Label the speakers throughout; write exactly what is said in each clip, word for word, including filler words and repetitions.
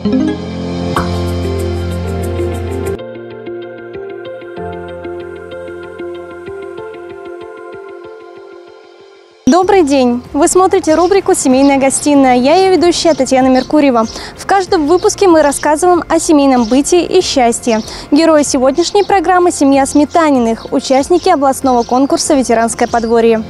Speaker 1: Добрый день! Вы смотрите рубрику «Семейная гостиная». Я ее ведущая Татьяна Меркурьева. В каждом выпуске мы рассказываем о семейном быте и счастье. Герои сегодняшней программы – семья Сметаниных, участники областного конкурса «Ветеранское подворье».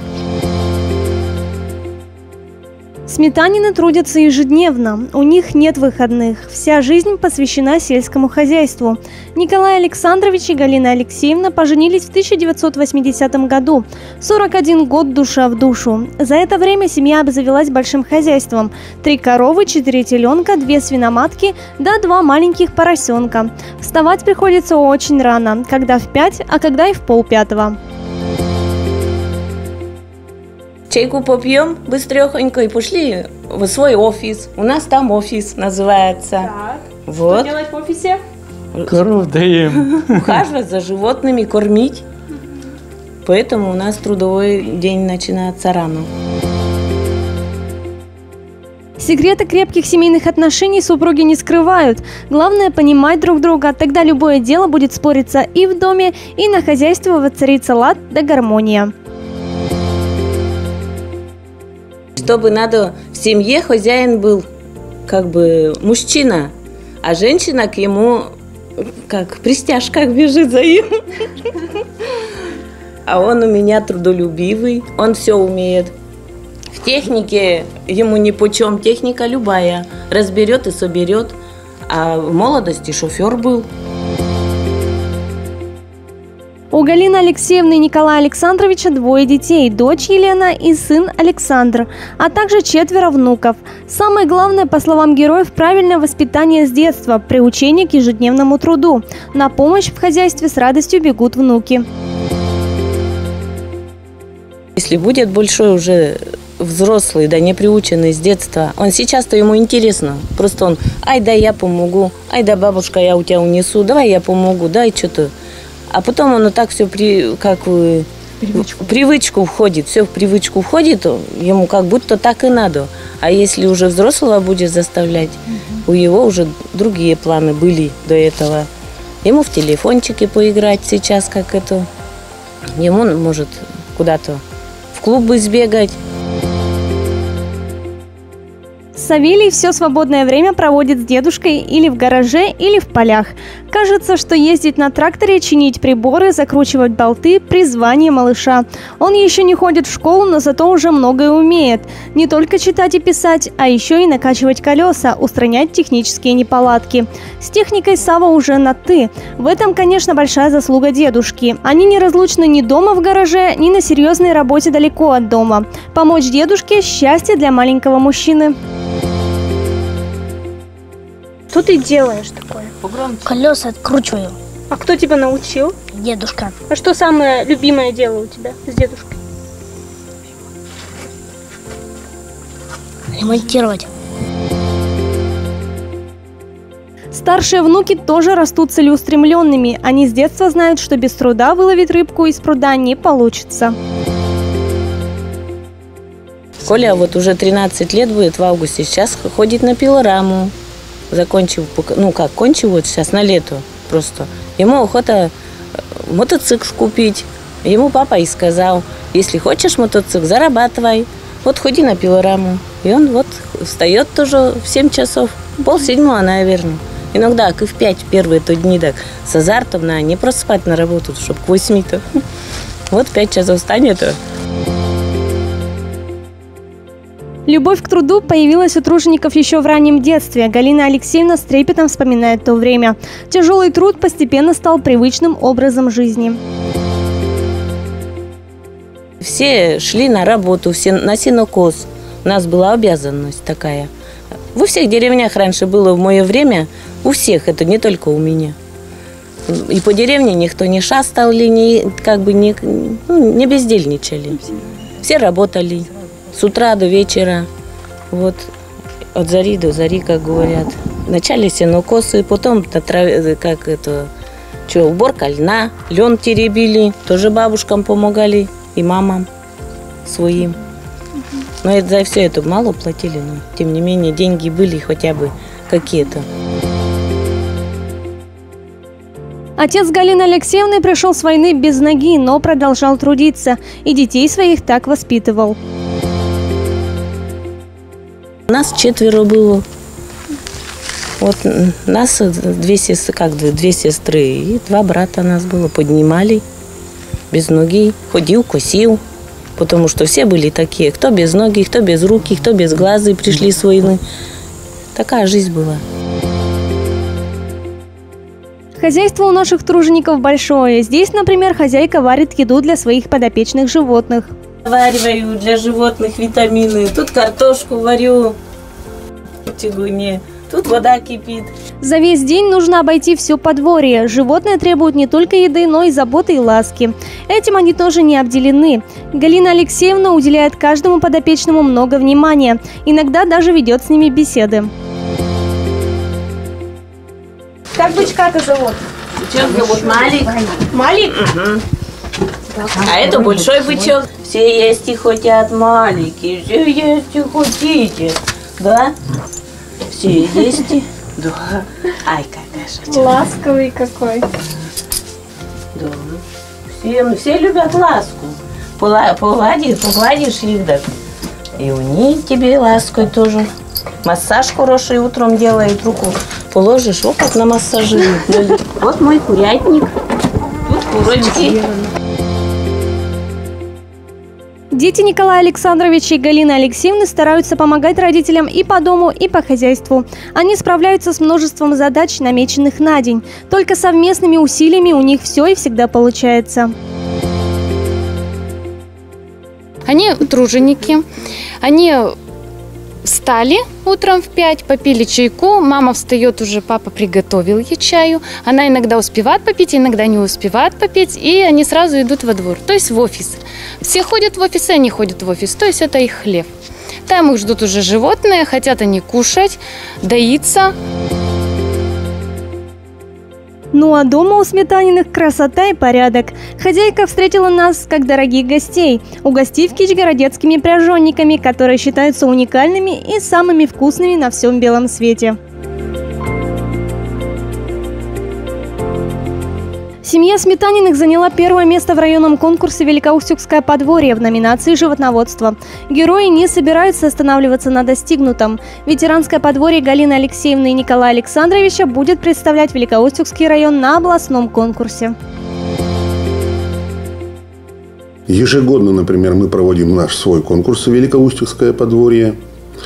Speaker 1: Сметанины трудятся ежедневно, у них нет выходных. Вся жизнь посвящена сельскому хозяйству. Николай Александрович и Галина Алексеевна поженились в тысяча девятьсот восьмидесятом году. сорок один год душа в душу. За это время семья обзавелась большим хозяйством. Три коровы, четыре теленка, две свиноматки, да два маленьких поросенка. Вставать приходится очень рано, когда в пять, а когда и в полпятого.
Speaker 2: Чайку попьем быстрехонько и пошли в свой офис. У нас там офис называется.
Speaker 1: Так,
Speaker 2: вот.
Speaker 1: Что делать в офисе?
Speaker 3: Коров даем.
Speaker 2: Ухаживать за животными, кормить. Поэтому у нас трудовой день начинается рано.
Speaker 1: Секреты крепких семейных отношений супруги не скрывают. Главное – понимать друг друга, тогда любое дело будет спориться и в доме, и на хозяйстве воцарится лад да гармония.
Speaker 2: Чтобы надо в семье хозяин был как бы мужчина, а женщина к ему как пристяжка бежит за ним. А он у меня трудолюбивый, он все умеет. В технике ему нипочем, техника любая, разберет и соберет. А в молодости шофер был.
Speaker 1: У Галины Алексеевны и Николая Александровича двое детей – дочь Елена и сын Александр, а также четверо внуков. Самое главное, по словам героев, правильное воспитание с детства, приучение к ежедневному труду. На помощь в хозяйстве с радостью бегут внуки.
Speaker 2: Если будет большой уже взрослый, да не приученный с детства, он сейчас-то ему интересно. Просто он, ай, да я помогу, ай, да бабушка, я у тебя унесу, давай я помогу, дай что-то. А потом оно так все при, как в привычку. привычку входит, все в привычку входит, ему как будто так и надо. А если уже взрослого будет заставлять, угу. у него уже другие планы были до этого. Ему в телефончике поиграть сейчас, как это. Ему может куда-то в клубы сбегать.
Speaker 1: Савелий все свободное время проводит с дедушкой или в гараже, или в полях. Кажется, что ездить на тракторе, чинить приборы, закручивать болты – призвание малыша. Он еще не ходит в школу, но зато уже многое умеет. Не только читать и писать, а еще и накачивать колеса, устранять технические неполадки. С техникой Сава уже на «ты». В этом, конечно, большая заслуга дедушки. Они неразлучны ни дома в гараже, ни на серьезной работе далеко от дома. Помочь дедушке – счастье для маленького мужчины. Что ты делаешь такое?
Speaker 4: Колеса откручиваю.
Speaker 1: А кто тебя научил?
Speaker 4: Дедушка.
Speaker 1: А что самое любимое дело у тебя с дедушкой?
Speaker 4: Ремонтировать.
Speaker 1: Старшие внуки тоже растут целеустремленными. Они с детства знают, что без труда выловить рыбку из пруда не получится.
Speaker 2: Коля вот уже тринадцать лет будет в августе, сейчас ходит на пилораму. Закончив, ну как, кончил вот сейчас на лето просто. Ему охота мотоцикл купить. Ему папа и сказал, если хочешь мотоцикл, зарабатывай. Вот ходи на пилораму. И он вот встает тоже в семь часов, пол седьмого, наверное. Иногда, как и в пять первые-то дни, так с азартом, на не просто спать на работу, чтобы к восьми-то. Вот пять часов встанет.
Speaker 1: Любовь к труду появилась у тружеников еще в раннем детстве. Галина Алексеевна с трепетом вспоминает то время. Тяжелый труд постепенно стал привычным образом жизни.
Speaker 2: Все шли на работу, все на сенокос. У нас была обязанность такая. Во всех деревнях раньше было в мое время, у всех, это не только у меня. И по деревне никто не шастал, не, как бы не, ну, не бездельничали. Все работали. С утра до вечера, вот, от зари до зари, как говорят. Вначале сенокосы, потом как это, что, уборка льна, лен теребили, тоже бабушкам помогали и мамам своим. Но это, за все это мало платили, но тем не менее деньги были хотя бы какие-то.
Speaker 1: Отец Галины Алексеевны пришел с войны без ноги, но продолжал трудиться и детей своих так воспитывал.
Speaker 2: Нас четверо было. Вот нас две сестры, как две сестры и два брата нас было. Поднимали без ноги, ходил, косил. Потому что все были такие, кто без ноги, кто без руки, кто без глаза, пришли с войны. Такая жизнь была.
Speaker 1: Хозяйство у наших тружеников большое. Здесь, например, хозяйка варит еду для своих подопечных животных.
Speaker 2: Вариваю для животных витамины. Тут картошку варю в тягуне. Тут вода кипит.
Speaker 1: За весь день нужно обойти все подворье. Животные требуют не только еды, но и заботы и ласки. Этим они тоже не обделены. Галина Алексеевна уделяет каждому подопечному много внимания. Иногда даже ведет с ними беседы. Как бычка-то зовут?
Speaker 2: Бычок зовут Малик.
Speaker 1: Малик?
Speaker 2: Угу. А это большой бычок. Все есть и хотят малики, все есть и хотите. Да? Все есть и... Да. Ай, какая шутка.
Speaker 1: Ласковый какой.
Speaker 2: Да. Все, все любят ласку. Погладишь, погладишь их, да. И у них тебе лаской тоже. Массаж хороший утром делает, руку положишь, вот как на массажирует. Вот мой курятник. Тут курочки.
Speaker 1: Дети Николая Александровича и Галины Алексеевны стараются помогать родителям и по дому, и по хозяйству. Они справляются с множеством задач, намеченных на день. Только совместными усилиями у них все и всегда получается.
Speaker 5: Они труженики, они встали утром в пять, попили чайку, мама встает уже, папа приготовил ей чаю, она иногда успевает попить, иногда не успевает попить, и они сразу идут во двор, то есть в офис. Все ходят в офис, и они ходят в офис, то есть это их хлеб. Там их ждут уже животные, хотят они кушать, доиться.
Speaker 1: Ну а дома у Сметаниных красота и порядок. Хозяйка встретила нас как дорогих гостей, угостив кичгородецкими пряженниками, которые считаются уникальными и самыми вкусными на всем белом свете. Семья Сметаниных заняла первое место в районном конкурсе «Великоустюгское подворье» в номинации «Животноводство». Герои не собираются останавливаться на достигнутом. Ветеранское подворье Галины Алексеевны и Николая Александровича будет представлять Великоустюгский район на областном конкурсе.
Speaker 6: Ежегодно, например, мы проводим наш свой конкурс «Великоустюгское подворье».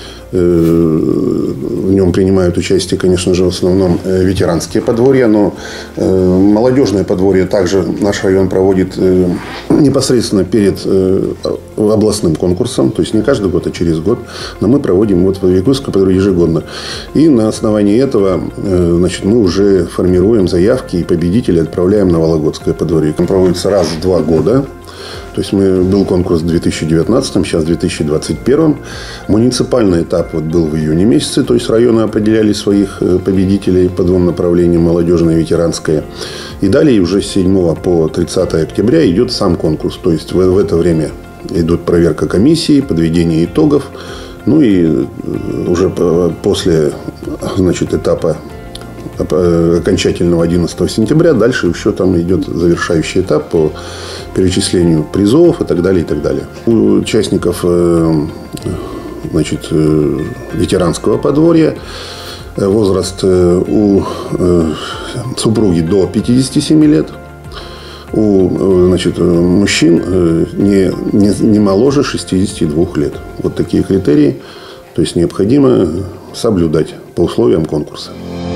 Speaker 6: В нем принимают участие, конечно же, в основном ветеранские подворья, но молодежное подворье также наш район проводит непосредственно перед областным конкурсом, то есть не каждый год, а через год, но мы проводим вот Великоустюгское подворье ежегодно. И на основании этого, значит, мы уже формируем заявки и победителей отправляем на Вологодское подворье. Он проводится раз в два года. То есть мы, был конкурс в две тысячи девятнадцатом, сейчас в две тысячи двадцать первом. Муниципальный этап вот был в июне месяце, то есть районы определяли своих победителей по двум направлениям, молодежное и ветеранское. И далее уже с седьмого по тридцатое октября идет сам конкурс. То есть в, в это время идут проверка комиссии, подведение итогов. Ну и уже после, значит, этапа окончательного одиннадцатого сентября дальше еще там идет завершающий этап по перечислению призов и так далее, и так далее. У участников, значит, ветеранского подворья возраст у супруги до пятидесяти семи лет, у, значит, мужчин не, не, не моложе шестидесяти двух лет. Вот такие критерии, то есть необходимо соблюдать по условиям конкурса.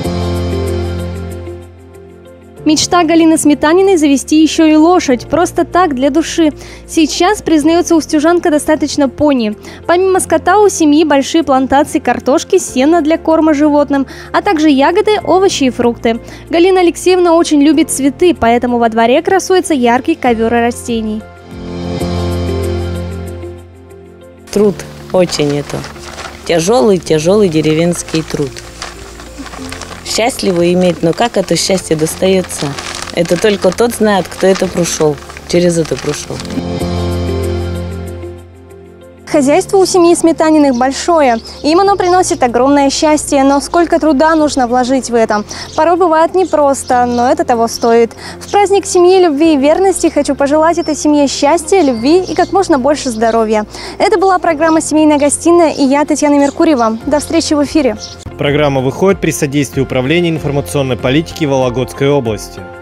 Speaker 1: Мечта Галины Сметаниной завести еще и лошадь, просто так, для души. Сейчас, признается устюжанка, достаточно пони. Помимо скота у семьи большие плантации картошки, сена для корма животным, а также ягоды, овощи и фрукты. Галина Алексеевна очень любит цветы, поэтому во дворе красуется яркий ковер растений.
Speaker 2: Труд очень это. Тяжелый, тяжелый деревенский труд. Счастливо иметь, но как это счастье достается? Это только тот знает, кто это прошел, через это прошел.
Speaker 1: Хозяйство у семьи Сметаниных большое. Им оно приносит огромное счастье, но сколько труда нужно вложить в это. Порой бывает непросто, но это того стоит. В праздник семьи, любви и верности хочу пожелать этой семье счастья, любви и как можно больше здоровья. Это была программа «Семейная гостиная» и я, Татьяна Меркурьева. До встречи в эфире.
Speaker 7: Программа выходит при содействии Управления информационной политики Вологодской области.